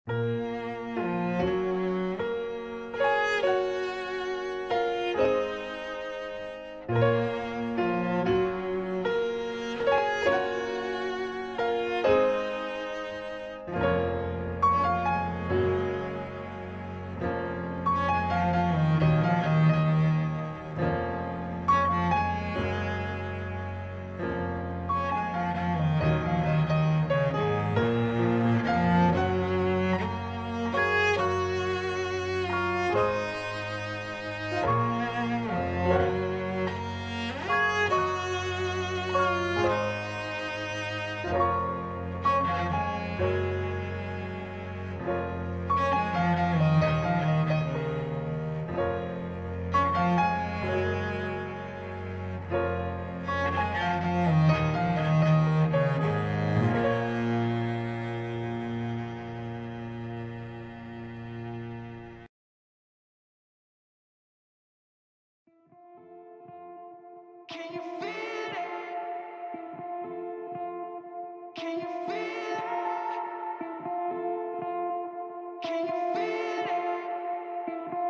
Can you feel it? Can you feel it? Can you feel it?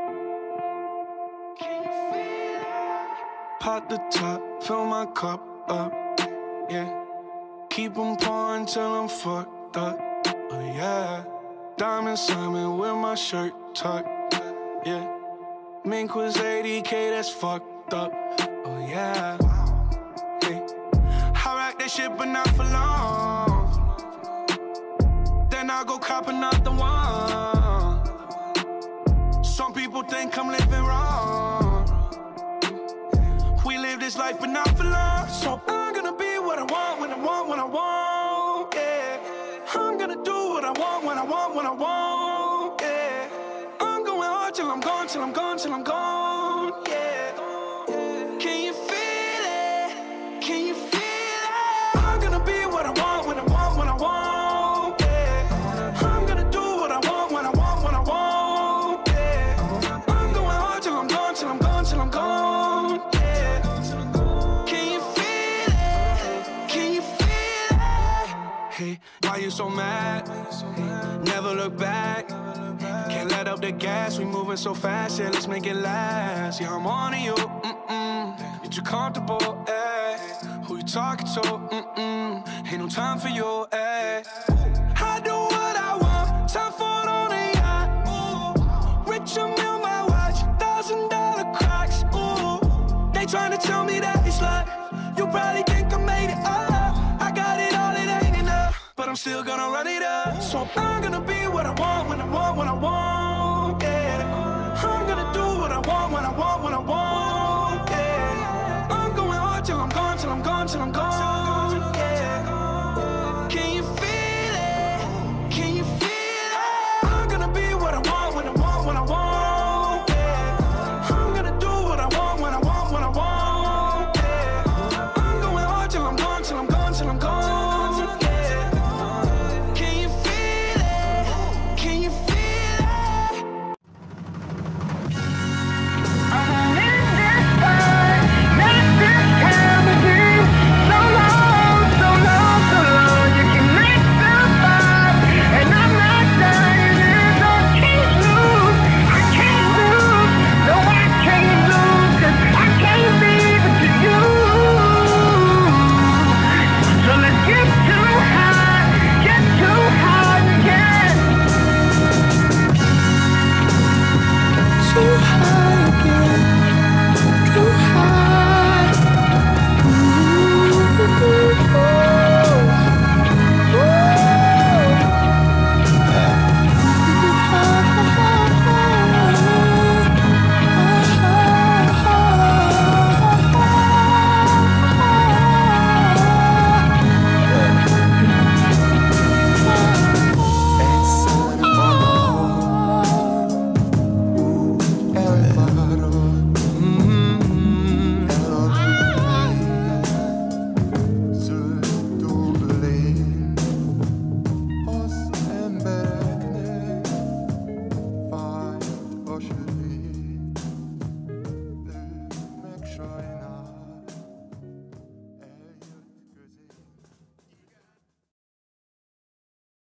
Can you feel it? Pop the top, fill my cup up, yeah. Keep 'em pouring till I'm fucked up, oh yeah. Diamond Simon with my shirt tucked, yeah. Mink was 80K, that's fucked up, oh yeah. Hey, I rock that shit but not for long. Then I go cop another one. Some people think I'm living wrong. We live this life but not for long. So I'm gonna be what I want, when I want, when I want, yeah. I'm gonna do what I want, when I want, when I want, yeah. I'm going hard till I'm gone, till I'm gone, till I'm gone, yeah. Can you feel it? Can you feel it? I'm gonna be what I want, when I want, when I want, yeah. I'm gonna do what I want, when I want, when I want, yeah. I'm going hard till I'm gone, till I'm gone, till I'm gone, yeah. Can you feel it? Can you feel it? Hey, why you so mad? Never look back. Can't let up the gas, we moving so fast, yeah, let's make it last. Yeah, I'm on to you, you're too comfortable, eh. Who you talking to, ain't no time for you, eh. I do what I want, time for it on a yacht, ooh. Rich in my watch, $1,000 cracks, ooh. They tryna tell me that it's luck, you probably think I made it up. I got it all, it ain't enough, but I'm still gonna run it up. So